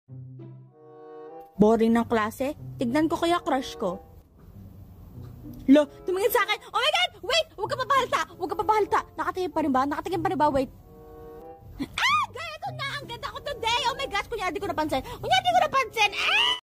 Boring ng klase. Tignan ko kaya crush ko. Lo, tumingin sa akin. Oh my God! Wait! Huwag ka papahalta! Huwag ka papahalta! Nakatingin pa rin ba? Nakatingin pa rin ba? Wait. Ah! Gaya ito na! Ang ganda ko today! Oh my gosh! Kunya, di ko napansin. Kunya, di ko napansin! Ah!